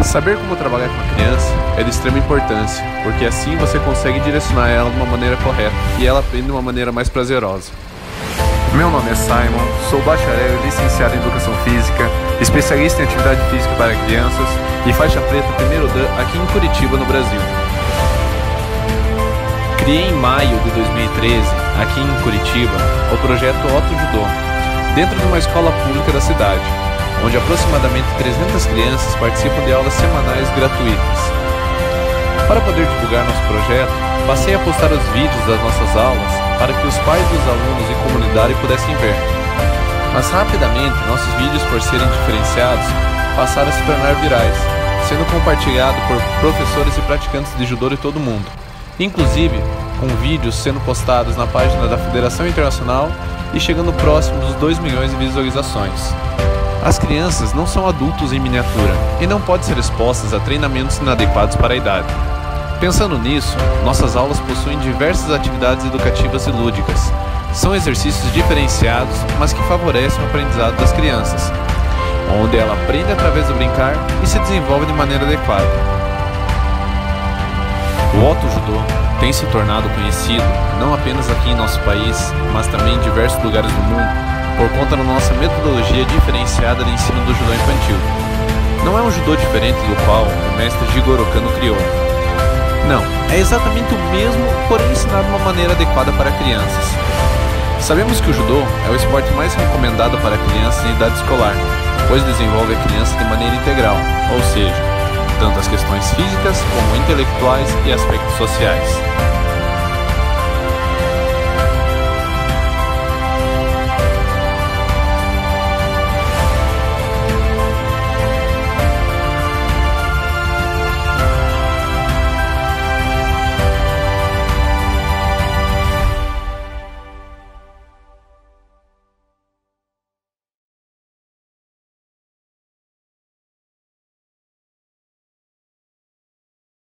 Saber como trabalhar com a criança é de extrema importância, porque assim você consegue direcionar ela de uma maneira correta e ela aprende de uma maneira mais prazerosa. Meu nome é Simon, sou bacharel e licenciado em Educação Física, especialista em Atividade Física para Crianças e faixa preta primeiro Dan aqui em Curitiba, no Brasil. Criei em maio de 2013, aqui em Curitiba, o projeto Otto Judô, dentro de uma escola pública da cidade, onde aproximadamente 300 crianças participam de aulas semanais gratuitas. Para poder divulgar nosso projeto, passei a postar os vídeos das nossas aulas para que os pais dos alunos e comunidade pudessem ver. Mas rapidamente, nossos vídeos, por serem diferenciados, passaram a se tornar virais, sendo compartilhado por professores e praticantes de judô de todo o mundo, inclusive com vídeos sendo postados na página da Federação Internacional e chegando próximo dos 2 milhões de visualizações. As crianças não são adultos em miniatura e não podem ser expostas a treinamentos inadequados para a idade. Pensando nisso, nossas aulas possuem diversas atividades educativas e lúdicas. São exercícios diferenciados, mas que favorecem o aprendizado das crianças, onde ela aprende através do brincar e se desenvolve de maneira adequada. O Otto Judô tem se tornado conhecido não apenas aqui em nosso país, mas também em diversos lugares do mundo, por conta da nossa metodologia diferenciada de ensino do judô infantil. Não é um judô diferente do qual o mestre Jigoro Kano criou. Não, é exatamente o mesmo, porém ensinado de uma maneira adequada para crianças. Sabemos que o judô é o esporte mais recomendado para crianças em idade escolar, pois desenvolve a criança de maneira integral, ou seja, tanto as questões físicas como intelectuais e aspectos sociais.